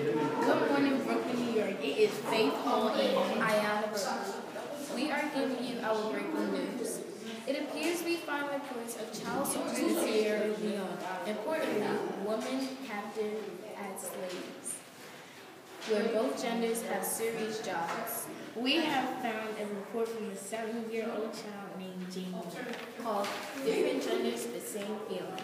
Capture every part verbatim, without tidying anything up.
Good morning, Brooklyn, New York. It is Faith Hall and Ayana Burke. We are giving you our breaking news. It appears we find reports of child soldiers in Sierra Leone. Importantly, women captive as slaves, where both genders have serious jobs. we have found a report from a seven-year-old child named Jamie Called Different Genders, the Same Feelings.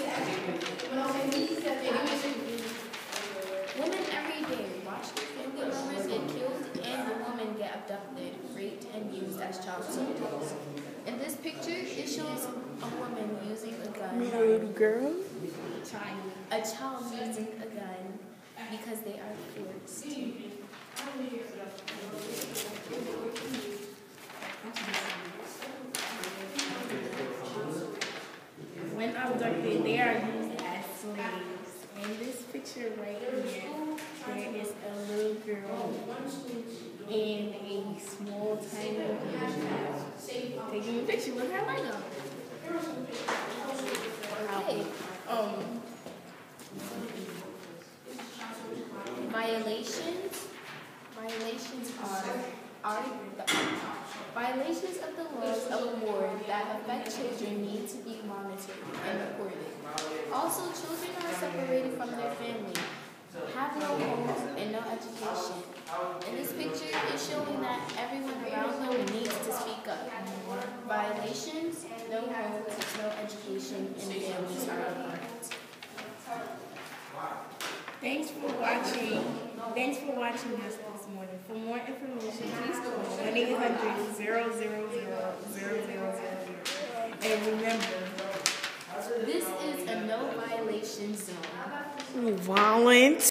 Women every day watch their family members get killed and the women get abducted, raped, and used as child soldiers. In this picture, it shows a woman using a gun. A little girl? child. A child using a gun because they are forced. When abducted, they are used as slaves. In this picture right here, there is a little girl in a small, tiny house taking a picture with her Lego. Hey, Um, violations. Violations are are the violations of the laws of war that affect children need to be monitored and reported. Also, children are separated from their family, have no homes, and no education. In this picture, it's showing that everyone around them needs to speak up. Violations, no homes, no education, and families are apart. Thanks for watching. Thanks for watching us this morning. For more information, please call one eight hundred, zero zero zero, zero zero zero. And remember, This is a no violation zone. Violent.